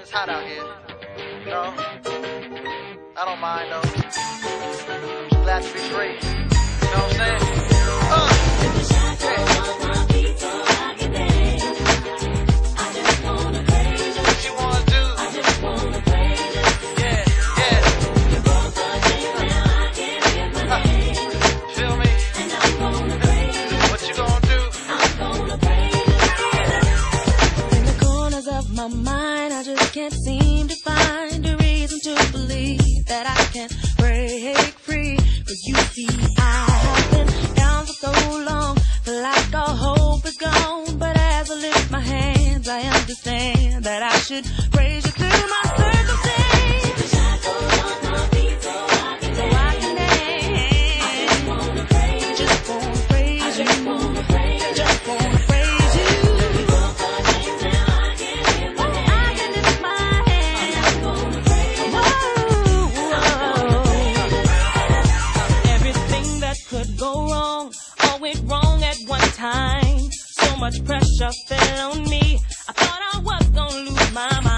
It's hot out here. You know? I don't mind though. I'm just glad to be free. You know what I'm saying? What you wanna do? Yeah, yeah. Feel me? What you gonna do? In the corners of my mind, I just can't seem to find a reason to believe that I can break free. 'Cause you see, I have been down for so long, feel like all hope is gone. But as I lift my hands, I understand that I should praise you through my circumstance. So I can dance. Just wanna praise you. Just wanna praise you. I can lift my hands. Whoa. Everything that could go wrong, all went wrong at one time. So much pressure fell on me. I thought I was gonna lose my mind.